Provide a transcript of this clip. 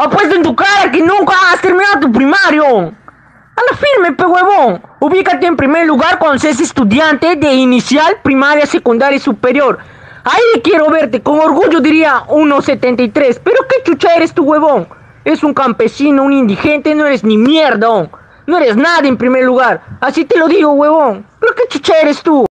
Apuesto en tu cara que nunca has terminado tu primario. A la firme, pe huevón. Ubícate en primer lugar cuando seas estudiante de inicial, primaria, secundaria y superior. Ahí quiero verte, con orgullo diría 1,73. Pero qué chucha eres tu huevón. Es un campesino, un indigente, no eres ni mierda. No eres nada en primer lugar. Así te lo digo, huevón. Pero qué chucha eres tú.